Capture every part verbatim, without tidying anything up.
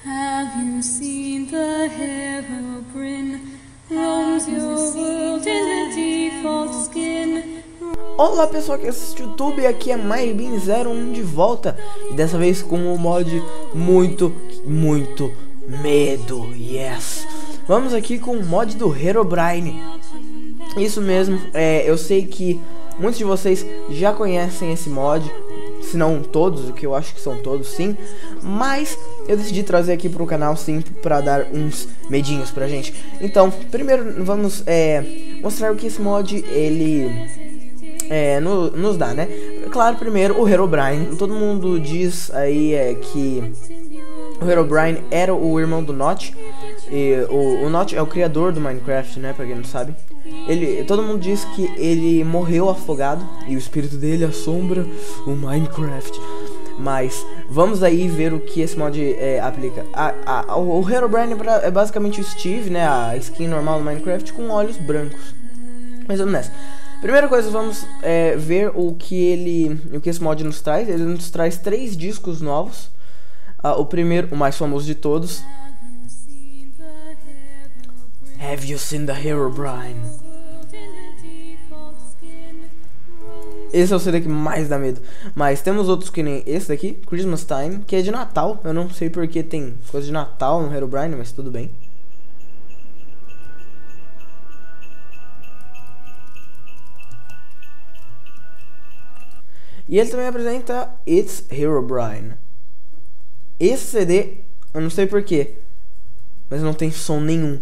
Have you seen the Herobrine? Roams your world in a default skin. Olá pessoal que assiste o YouTube, aqui é MyBin zero um de volta. E dessa vez com um mod muito, muito medo, yes. Vamos aqui com o mod do Herobrine. Isso mesmo, é, eu sei que muitos de vocês já conhecem esse mod, se não todos, o que eu acho que são todos sim. Mas eu decidi trazer aqui pro canal sim, pra dar uns medinhos pra gente. Então, primeiro vamos é, mostrar o que esse mod, ele... É, no, nos dá, né? Claro, primeiro o Herobrine. Todo mundo diz aí é, que o Herobrine era o irmão do Notch. E o, o Notch é o criador do Minecraft, né? Pra quem não sabe. Ele, todo mundo diz que ele morreu afogado e o espírito dele assombra o Minecraft. Mas vamos aí ver o que esse mod é, aplica. A, a, o Herobrine é basicamente o Steve, né? A skin normal do Minecraft com olhos brancos. Mas vamos nessa. Primeira coisa, vamos é, ver o que ele, o que esse mod nos traz. Ele nos traz três discos novos. Uh, o primeiro, o mais famoso de todos. Have you seen the Herobrine? Esse é o C D que mais dá medo. Mas temos outros que nem esse daqui, Christmas Time, que é de Natal. Eu não sei porque tem coisa de Natal no Herobrine, mas tudo bem. E ele também apresenta It's Herobrine. Esse C D, eu não sei porquê, mas não tem som nenhum.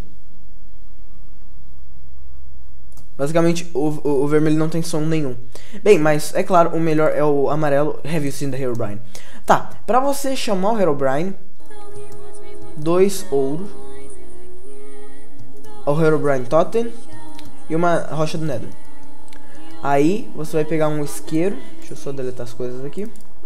Basicamente, o, o, o vermelho não tem som nenhum. Bem, mas é claro, o melhor é o amarelo. Have you seen the Herobrine? Tá, pra você chamar o Herobrine, dois ouros, o Herobrine Totem e uma rocha do Nether. Aí você vai pegar um isqueiro. Deixa eu só deletar as coisas aqui.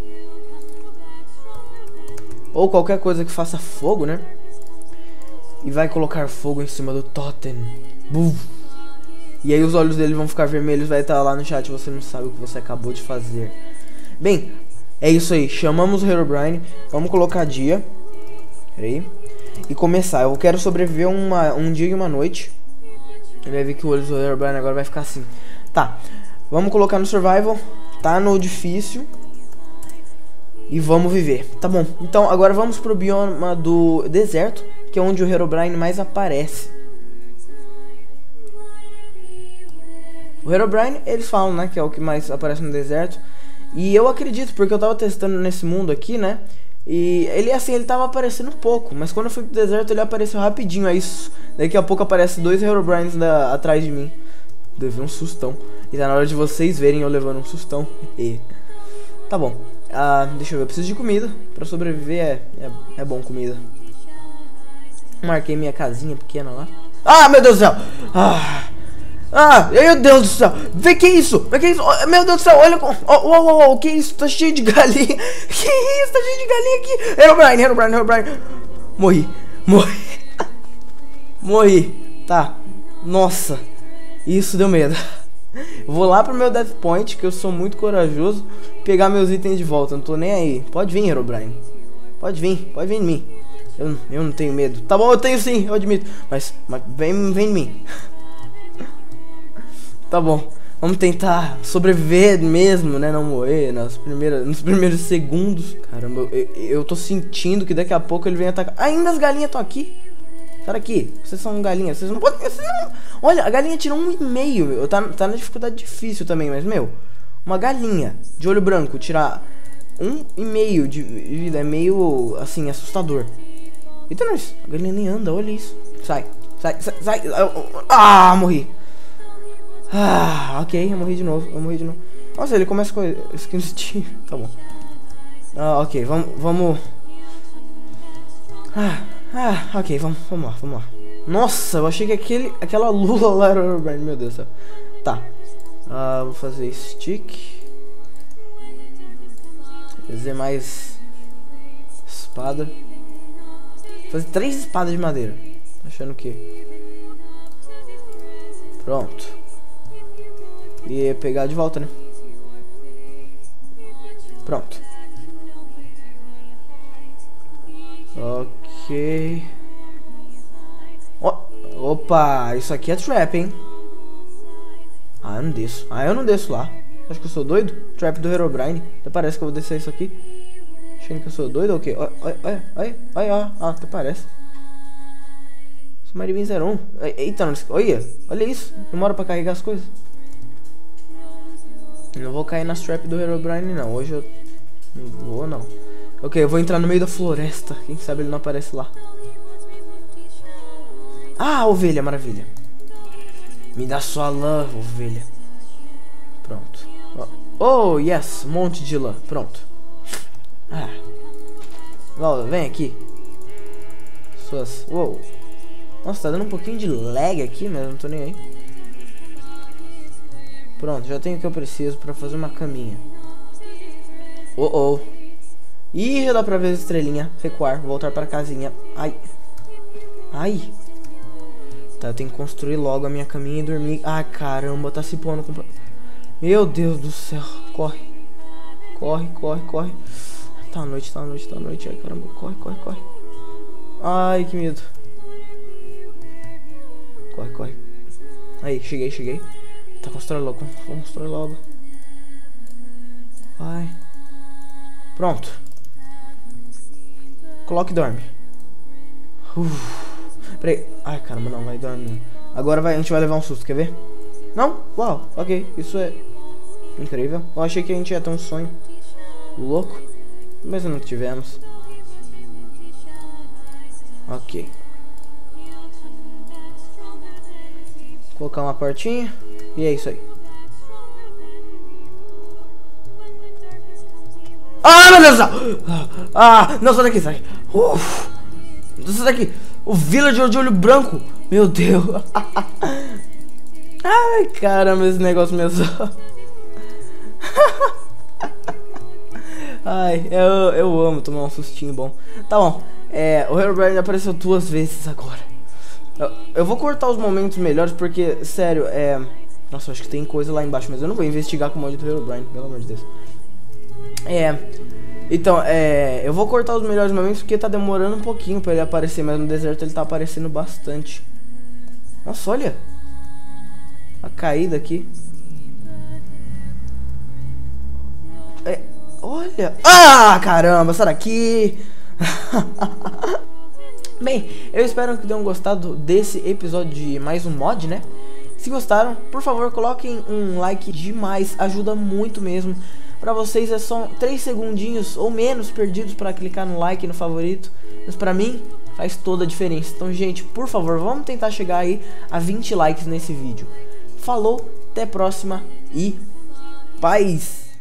Ou qualquer coisa que faça fogo, né? E vai colocar fogo em cima do totem. Buf. E aí os olhos dele vão ficar vermelhos. Vai estar lá no chat. Você não sabe o que você acabou de fazer. Bem, é isso aí. Chamamos o Herobrine. Vamos colocar dia. Pera aí. E começar. Eu quero sobreviver uma, um dia e uma noite. Ele vai ver que o olho do Herobrine agora vai ficar assim. Tá. Vamos colocar no survival. Tá no difícil. E vamos viver. Tá bom. Então agora vamos pro bioma do deserto, que é onde o Herobrine mais aparece. O Herobrine, eles falam, né, que é o que mais aparece no deserto. E eu acredito, porque eu tava testando nesse mundo aqui, né. E ele, assim, ele tava aparecendo um pouco. Mas quando eu fui pro deserto, ele apareceu rapidinho. Aí daqui a pouco aparece dois Herobrines da, atrás de mim. Levei um sustão. E tá na hora de vocês verem eu levando um sustão. E... Tá bom. Ah, deixa eu ver. Eu preciso de comida. Pra sobreviver é, é, é bom comida. Marquei minha casinha pequena lá. Ah, meu Deus do céu! Ah, ah meu Deus do céu! Vê que isso! Vê que isso! Oh, meu Deus do céu! Olha com... Oh, oh, oh, oh, que isso? Tá cheio de galinha! Que isso? Tá cheio de galinha aqui! Herobrine, Herobrine, Herobrine! Morri! Morri! Morri! Tá. Nossa! Isso deu medo. Vou lá pro meu death point, que eu sou muito corajoso, pegar meus itens de volta. Não tô nem aí. Pode vir, Herobrine. Pode vir, pode vir em mim. Eu, eu não tenho medo. Tá bom, eu tenho sim, eu admito. Mas, mas vem, vem em mim. Tá bom. Vamos tentar sobreviver mesmo, né? Não morrer nas primeiras, nos primeiros segundos. Caramba, eu, eu tô sentindo que daqui a pouco ele vem atacar. Ainda as galinhas estão aqui. Sai daqui, vocês são galinhas, vocês não podem... Vocês não... Olha, a galinha tirou um e meio, meu. Tá, tá na dificuldade difícil também, mas, meu... Uma galinha de olho branco tirar um e meio de vida é meio, assim, assustador. Eita, nós, a galinha nem anda, olha isso. Sai, sai, sai, sai. Ah, morri. Ah, ok, eu morri de novo, eu morri de novo. Nossa, ele começa com skin Steve. Tá bom. Ah, ok, vamos, vamos... Ah... Ah, ok, vamos, vamos lá, vamos lá. Nossa, eu achei que aquele, aquela lula lá era o Herobrine, meu Deus do céu. Tá, uh, vou fazer stick. Fazer mais espada. Vou fazer três espadas de madeira. Achando que... Pronto. E pegar de volta, né? Pronto. Ok. Ok. Oh, opa, isso aqui é trap, hein? Ah, eu não desço. Ah, eu não desço lá. Acho que eu sou doido? Trap do Herobrine. Até parece que eu vou descer isso aqui. Achando que eu sou doido ou o quê? Olha, olha, olha, olha, olha. Ah, até parece. Sou Maribin zero um. Eita, olha, olha isso. Demora pra carregar as coisas. Não vou cair nas trap do Herobrine, não. Hoje eu não vou, não. Ok, eu vou entrar no meio da floresta. Quem sabe ele não aparece lá. Ah, ovelha, maravilha. Me dá sua lã, ovelha. Pronto. Oh, yes, monte de lã. Pronto. Ah. Valda, vem aqui. Suas... Uou. Nossa, tá dando um pouquinho de lag aqui, mas eu não tô nem aí. Pronto, já tenho o que eu preciso pra fazer uma caminha. Oh, oh. Ih, já dá pra ver a estrelinha. Recuar, voltar pra casinha. Ai. Ai. Tá, eu tenho que construir logo a minha caminha e dormir. Ai, caramba, tá se pondo. Com... Meu Deus do céu. Corre. Corre, corre, corre. Tá noite, tá noite, tá noite. Ai, caramba, corre, corre, corre. Ai, que medo. Corre, corre. Aí, cheguei, cheguei. Tá, constrói logo, constrói logo. Vai. Pronto. Coloque e dorme. Uf. Peraí. Ai, caramba, não, vai dormir. Agora vai, a gente vai levar um susto, quer ver? Não? Uau, ok. Isso é incrível. Eu achei que a gente ia ter um sonho louco, mas não tivemos. Ok. Colocar uma portinha. E é isso aí. Ah, meu Deus do céu! Ah, não, sai daqui, sai. Uf, sai daqui. O villager de olho branco. Meu Deus. Ai, caramba, esse negócio mesmo. Ai, eu, eu amo tomar um sustinho bom. Tá bom, é, o Herobrine apareceu duas vezes agora. Eu, eu vou cortar os momentos melhores porque, sério, é... Nossa, eu acho que tem coisa lá embaixo, mas eu não vou investigar com o mod do Herobrine, pelo amor de Deus. É... Então, é... Eu vou cortar os melhores momentos porque tá demorando um pouquinho pra ele aparecer, mas no deserto ele tá aparecendo bastante. Nossa, olha! A caída aqui. É... Olha! Ah, caramba, sai daqui! Bem, eu espero que tenham gostado desse episódio de mais um mod, né? Se gostaram, por favor, coloquem um like demais, ajuda muito mesmo. Pra vocês é só três segundinhos ou menos perdidos pra clicar no like, no favorito. Mas pra mim, faz toda a diferença. Então, gente, por favor, vamos tentar chegar aí a vinte likes nesse vídeo. Falou, até a próxima e paz!